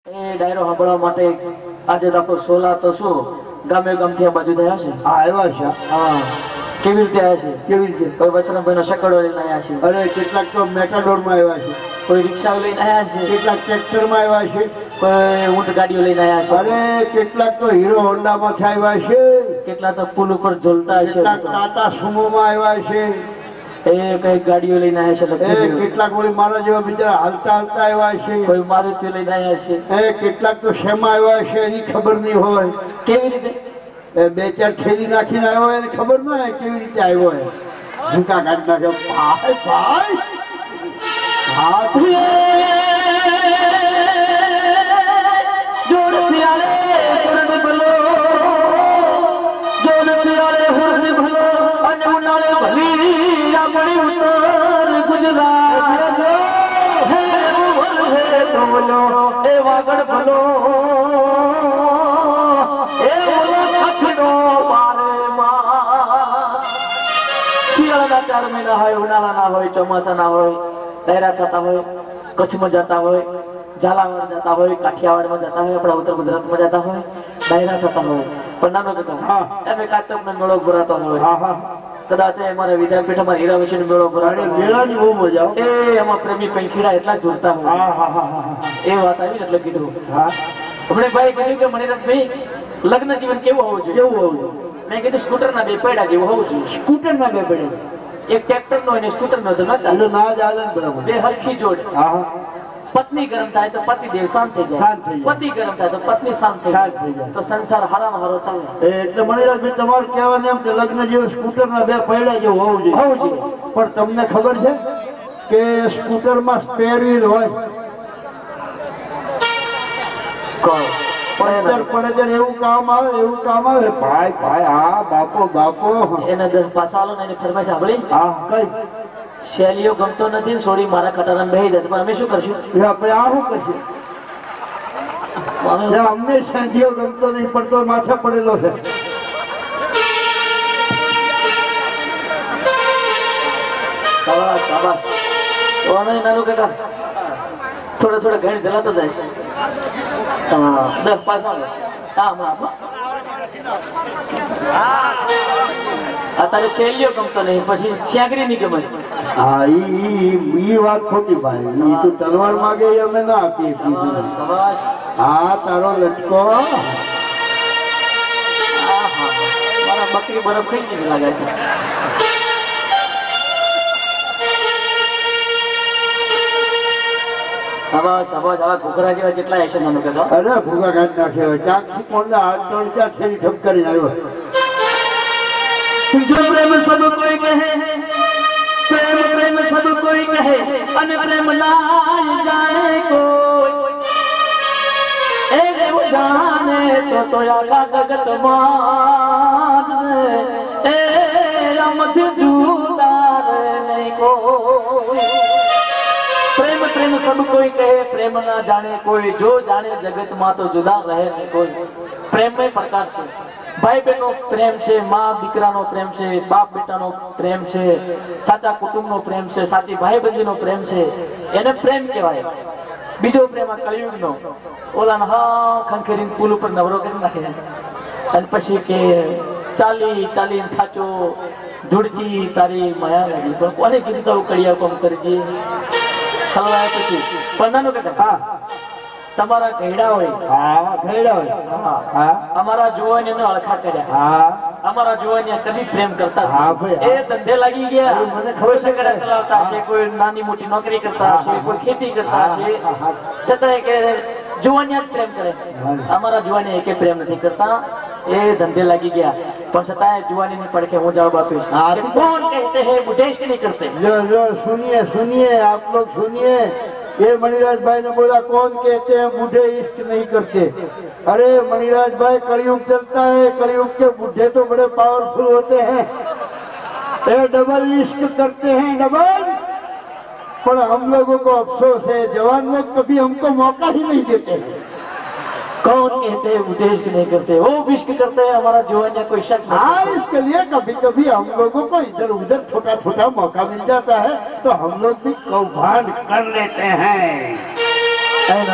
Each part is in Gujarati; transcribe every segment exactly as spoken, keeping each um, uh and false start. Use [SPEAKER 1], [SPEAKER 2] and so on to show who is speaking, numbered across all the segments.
[SPEAKER 1] એ ડાયરો સાંભળવા માટે આજે દાખલો સોલા તો શું ગામે ગામથી આ બાજુ થયા છે?
[SPEAKER 2] હા આવ્યા છે.
[SPEAKER 1] હા, કેવી રીતે આવ્યા છે?
[SPEAKER 2] કેવી રીતે?
[SPEAKER 1] કોઈ વસરામભાઈ નો શકડો લઈને આવ્યા છે,
[SPEAKER 2] અરે કેટલાક તો મેટાડોર માં આવ્યા છે,
[SPEAKER 1] કોઈ રિક્ષા લઈને આવ્યા છે,
[SPEAKER 2] કેટલાક ટ્રેક્ટર માં આવ્યા છે,
[SPEAKER 1] કોઈ ઊંટ ગાડીઓ લઈને આવ્યા છે,
[SPEAKER 2] અરે કેટલાક તો હીરો હોન્ડા માં આવ્યા છે,
[SPEAKER 1] કેટલા તો પુલ ઉપર ઝૂલતા છે,
[SPEAKER 2] કેટલાક ટાટા સુમો માં આવ્યા છે,
[SPEAKER 1] એ કઈ ગાડીઓ લઈને આવ્યા છે,
[SPEAKER 2] એ કેટલાક વળી મારા જેવા બિચારા હાલતા હાલતા આવ્યા છે,
[SPEAKER 1] કોઈ મારુતિ લઈને આવ્યા છે,
[SPEAKER 2] એ કેટલાક તો શેમાં આવ્યા છે એની ખબર નહીં હોય.
[SPEAKER 1] કેવી રીતે?
[SPEAKER 2] એ બે ચાર થેલી નાખીને આવ્યો હોય એને ખબર ન હોય કેવી રીતે આવ્યો હોય. ઝુકા કાઢી નાખ્યો. ભાઈ ભાઈ હા
[SPEAKER 1] જોડ સિયાળે સુરત ભલો, જોડ સિયાળે હુરદ ભલો, અને ઉનાળે ભલી આપણી ઉત્તર ગુજરાત. હે ઉવલ હે તોલો એ વાગડ ભલો, એ ઓલો કચ્છનો મારે માં. શિયાળાના ચાર મહિના હોય, ઉનાળાના હોય, ચોમાસાના હોય, ડાયરા થતા હોય, કચ્છમાં જતા હોય, ઝાલાવાડ જતા હોય, કાઠિયાવાડમાં જતા હોય, આપણા ઉત્તર ગુજરાતમાં જતા હોય, ડાયરા થતા હોય. પણ નાનો જતા એમ કાચકનો મેળો ભરાતો હોય, કદાચ અમારા વિદ્યાપીઠમાં હીરા વિશેનો મેળો ભરાતો
[SPEAKER 2] મેળાની બહુ મજા આવે.
[SPEAKER 1] એ એમાં પ્રેમી પંખીડા એટલા જોડતા હોય. એ વાત આવી એટલે કીધું. હમણે ભાઈ કીધું કે મણિરથભાઈ લગ્ન જીવન કેવું હોવું જોઈએ?
[SPEAKER 2] કેવું હોવું જોઈએ?
[SPEAKER 1] મેં કીધું સ્કૂટર ના બે પૈડા જેવું હોવું જોઈએ.
[SPEAKER 2] સ્કૂટર ના બે પડે
[SPEAKER 1] એક ટ્રેક્ટર નો અને સ્કૂટર નો તો ના ચાલે.
[SPEAKER 2] ના જ હાલે ને બરાબર.
[SPEAKER 1] બે હરખી જોડ. પત્ની ગરમ થાય તો પતિ દેવ શાંત થઈ જાય,
[SPEAKER 2] શાંત થઈ જાય.
[SPEAKER 1] પતિ ગરમ થાય તો પત્ની શાંત થઈ
[SPEAKER 2] શાંત થઈ
[SPEAKER 1] જાય,
[SPEAKER 2] જાય.
[SPEAKER 1] તો સંસાર હારામાં હારો ચાલે.
[SPEAKER 2] એટલે મણિરાજભાઈ તમારું કહેવાનું એમ કે લગ્ન જેવું સ્કૂટર ના બે પૈડા જેવું હોવું જોઈએ.
[SPEAKER 1] હોવું જોઈએ.
[SPEAKER 2] પણ તમને ખબર છે કે સ્કૂટર માં સ્પેર વ્હીલ હોય, પંચર પડે છે ને એવું કામ આવે, એવું કામ આવે. ભાઈ ભાઈ હા બાપો બાપો
[SPEAKER 1] એના દસ પાસા આલો ને એની ફરમાઈશ સાંભળી.
[SPEAKER 2] હા કઈ
[SPEAKER 1] શૈલીઓ ગમતો નથી, છોડી મારા ખટારામાં બેહી જાય. પણ અમે શું કરશું?
[SPEAKER 2] આપણે આ શું કરશું?
[SPEAKER 1] અમે
[SPEAKER 2] અમને સાંજીઓ ગમતો નહીં પડતો માથે પડેલો છે.
[SPEAKER 1] શાબાશ શાબાશ. તો અમે નાનું કાકા થોડા થોડા ઘણી જલાતો જાય છે. હા, દસ પાસા આલો. હા હમણાં અત્યારે શૈલીઓ ગમતો નહીં, પછી શ્યાગરી ની ગમે.
[SPEAKER 2] હા ઈ ઈ વાત ખોટી ભાઈ. ઈ તું તલવાર માંગે એ અમે ના આપીએ.
[SPEAKER 1] શાબાશ.
[SPEAKER 2] હા તારો લટકો
[SPEAKER 1] આહા, મારા બકરી બરફ ખાઈ ગઈ લાગે છે. શાબાશ શાબાશ. આવા ઘૂઘરા જેવા જેટલા હશે નાનું કહેતો.
[SPEAKER 2] અરે ભૂગા કાઢી નાખ્યો. ક્યાંક થી કોણ હાથ ત્રણ ચાર થેલી ઠપ કરીને આવ્યો.
[SPEAKER 1] જો પ્રેમ સબ કોઈ કહે, પ્રેમ પ્રેમ સબ કોઈ કહે, અને પ્રેમ ના જાણે કોઈ, એ દેવ જાણે તો તો આખા જગત માં એ રમત જુદા નહીં કોઈ. પ્રેમ પ્રેમ સબ કોઈ કહે, પ્રેમ ના જાણે કોઈ, જો જાણે જગત માં તો જુદા રહે નહીં કોઈ. પ્રેમ में प्रकार છે. ભાઈ બહેનો પ્રેમ છે, મા દીકરાનો પ્રેમ છે, બાપ બેટાનો પ્રેમ છે, સાચા કુટુંબનો પ્રેમ છે, સાચી ભાઈબંધીનો પ્રેમ છે, એને પ્રેમ કહેવાય. બીજો પ્રેમ આ કળિયુગનો, ઓલાનો હા ખંખેરીને પુલ ઉપર નવરો કરી નાખે અને પછી કે ચાલી ચાલીને થાચો ધૂળજી તારી માયા લાગી. પણ કોને કીધું તો કડિયા કોમ કરી દઈએ ખલવાય પછી. પણ નાનું કે હા તમારા ઘેડા હોય,
[SPEAKER 2] હા ઘેડા હોય. હા
[SPEAKER 1] અમારા જોવાને એમને અળખા કર્યા,
[SPEAKER 2] હા
[SPEAKER 1] અમારા જોવાને કદી પ્રેમ કરતા
[SPEAKER 2] હા
[SPEAKER 1] નથી.
[SPEAKER 2] ભાઈ.
[SPEAKER 1] એ ધંધે લાગી ગયા.
[SPEAKER 2] મને ખબર
[SPEAKER 1] કોઈ
[SPEAKER 2] છે કે
[SPEAKER 1] સગડા ચલાવતા હશે, કોઈ નાની મોટી નોકરી કરતા હશે, કોઈ ખેતી કરતા હશે, છતાંય કે જુવાનિયા જ પ્રેમ કરે. અમારા જુવાની એકે પ્રેમ નથી કરતા, એ ધંધે લાગી ગયા. પણ છતાંય જુવાની ની પડખે હું જવાબ આપીશ. કોણ કહેતે હૈ બુઢે ઇશ્ક नहीं करते.
[SPEAKER 2] जो जो सुनिए सुनिए आप लोग सुनिए, ये मणिराज भाई ने बोला कौन कहते हैं बूढ़े इश्क नहीं करते. अरे मणिराज भाई कलयुग चलता है, कलयुग के बूढ़े तो बड़े पावरफुल होते हैं, ये डबल इश्क करते हैं डबल. पर हम लोगों को अफसोस है जवान लोग कभी हमको मौका ही नहीं देते हैं.
[SPEAKER 1] कौन कहते हैं बूढ़े इश्क नहीं करते? वो भी इश्क करते हैं, हमारा जवानिया कोई शक नहीं.
[SPEAKER 2] हाँ इसके लिए कभी कभी हम लोगों को इधर उधर छोटा छोटा मौका मिल जाता है तो हम लोग भी कौभांड कर लेते हैं.
[SPEAKER 1] ऐ ना बेटा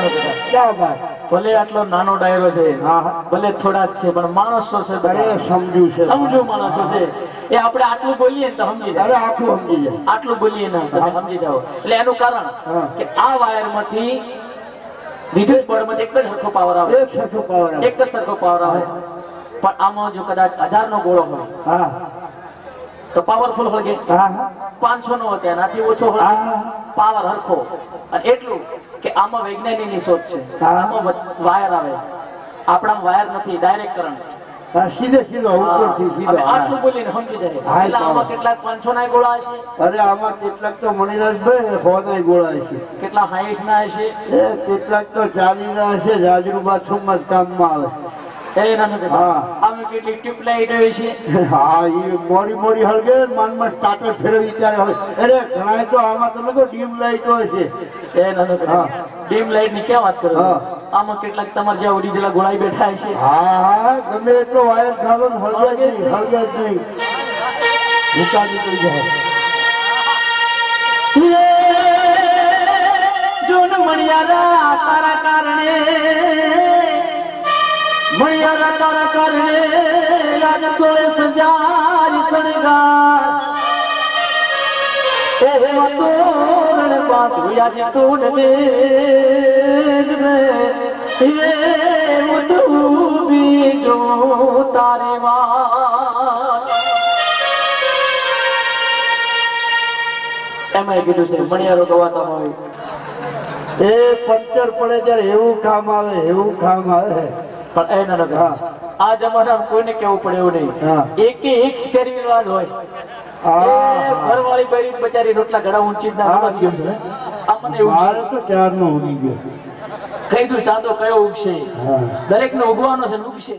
[SPEAKER 2] ક્યાં વાત
[SPEAKER 1] ભલે આટલો નાનો ડાયરો છે,
[SPEAKER 2] હા હા
[SPEAKER 1] ભલે થોડા જ છે, પણ માણસો છે
[SPEAKER 2] અરે
[SPEAKER 1] બધા.
[SPEAKER 2] સમજુ છે
[SPEAKER 1] સમજુ માણસો છે. એ આપણે આટલું બોલીએ ને તો સમજી
[SPEAKER 2] અરે
[SPEAKER 1] જાય,
[SPEAKER 2] આખું સમજી જાય
[SPEAKER 1] આટલું બોલીએ ને તમે સમજી જાઓ. એટલે એનું કારણ
[SPEAKER 2] હા.
[SPEAKER 1] કે આ વાયરમાંથી વિદ્યુત બોર્ડમાંથી એક જ સરખો પાવર આવે,
[SPEAKER 2] એક સરખો પાવર આવે.
[SPEAKER 1] એક જ સરખો પાવર આવે. પણ આમાં જો કદાચ હજાર નો ગોળો હોય
[SPEAKER 2] હા
[SPEAKER 1] તો પાવરફુલ હોય,
[SPEAKER 2] હા હા
[SPEAKER 1] પાંચસો નો હોય એનાથી ઓછો હોય,
[SPEAKER 2] હા
[SPEAKER 1] પાવર હરખો. અને એટલું કે આમાં વૈજ્ઞાનિકની શોધ છે.
[SPEAKER 2] હા.
[SPEAKER 1] આમાં વ- વાયર આવે, આપણામાં વાયર નથી, ડાયરેક્ટ કરંટ.
[SPEAKER 2] હા, સીધે સીધો ઉપરથી સીધો
[SPEAKER 1] હવે
[SPEAKER 2] હા.
[SPEAKER 1] આટલું બોલીને સમજી જાય.
[SPEAKER 2] હા,
[SPEAKER 1] એટલે આમાં
[SPEAKER 2] પાવર.
[SPEAKER 1] કેટલાક પાંચસો ના ગોળા હશે,
[SPEAKER 2] અરે આમાં કેટલાક તો મણિરાજભાઈ હોનાય ગોળાય છે,
[SPEAKER 1] કેટલા સાઈઠ ના હશે.
[SPEAKER 2] એ કેટલાક તો ચાલી ના હશે, જાજરૂ બાથરૂમમાં જ કામમાં આવે.
[SPEAKER 1] એ નાનું
[SPEAKER 2] હા.
[SPEAKER 1] આમાં કેટલી ટ્યુબલાઇટ હોય છે.
[SPEAKER 2] હા એ મોડી મોડી હળગે માનમાં સ્ટાર્ટર ફેરવી ત્યારે હવે અરે ઘણા તો આમાં તમે તો ડીમ લાઈટો છે.
[SPEAKER 1] એ નાનું
[SPEAKER 2] હા.
[SPEAKER 1] ડીમ લાઇટ ની ક્યાં વાત કરો છો?
[SPEAKER 2] હા.
[SPEAKER 1] આમાં કેટલાક તમારે જ્યાં ઓરિજિનલ ગોળાઈ બેઠા હશે.
[SPEAKER 2] હા હા ગમે એટલો વાયર ખાલો ને હળગે જ નહીં હળગે જ નહીં ભૂકા નીકળી જાય.
[SPEAKER 1] જૂન મણિયારા તારા કારણે, મણિયારા તારા કારણે આજ સોળે સજારી શણગાર. એવા તોરણ પાછું આજે તું ને એવું તું બીજું તારી વાત. એમાં કીધું છે મણિયારો ગવાતા હોય.
[SPEAKER 2] એ પંચર પડે ત્યારે એવું કામ આવે એવું કામ આવે.
[SPEAKER 1] પણ એ ના
[SPEAKER 2] હા.
[SPEAKER 1] આ જમાનામાં કોઈને કેવું પડે એવું નહીં.
[SPEAKER 2] હા.
[SPEAKER 1] એકે એક ફેરવી વાત હોય.
[SPEAKER 2] હા.
[SPEAKER 1] ઘરવાળી બૈરી બચારી રોટલા ઘડા ઊંચી જ ના
[SPEAKER 2] હા.
[SPEAKER 1] સમજ ગયો છે. આ મને એવું
[SPEAKER 2] મારે તો ચાર નો ઉડી ગયો.
[SPEAKER 1] કઈ દઉં ચાંદો કયો ઉગશે,
[SPEAKER 2] હા
[SPEAKER 1] દરેક ને ઉગવાનો છે ને ઉગશે.